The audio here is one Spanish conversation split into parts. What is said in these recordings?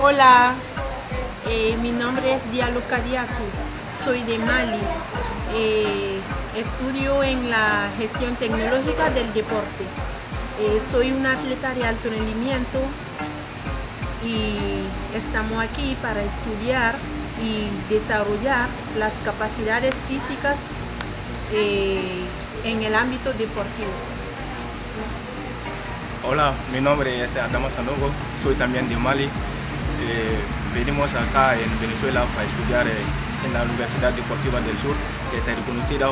Hola, mi nombre es Dialuka Diatu, soy de Mali. Estudio en la gestión tecnológica del deporte. Soy una atleta de alto rendimiento y estamos aquí para estudiar y desarrollar las capacidades físicas en el ámbito deportivo. Hola, mi nombre es Adama Sanogo, soy también de Mali. Venimos acá en Venezuela para estudiar en la Universidad Deportiva del Sur, que está reconocida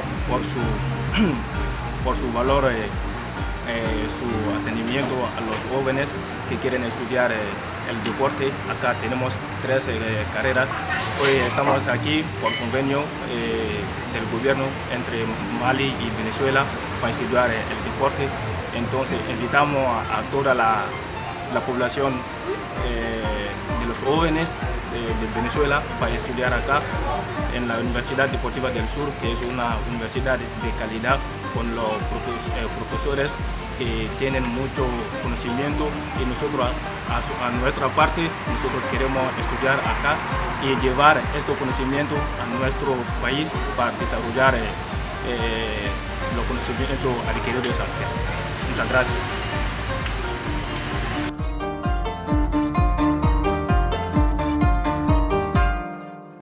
por su valor, su atendimiento a los jóvenes que quieren estudiar el deporte. Acá tenemos 3 carreras. Hoy estamos aquí por convenio del gobierno entre Mali y Venezuela para estudiar el deporte. Entonces invitamos a toda la población de los jóvenes de Venezuela para estudiar acá en la Universidad Deportiva del Sur, que es una universidad de calidad con los profesores que tienen mucho conocimiento, y nosotros a nuestra parte nosotros queremos estudiar acá y llevar este conocimiento a nuestro país para desarrollar los conocimientos adquiridos acá. Muchas gracias.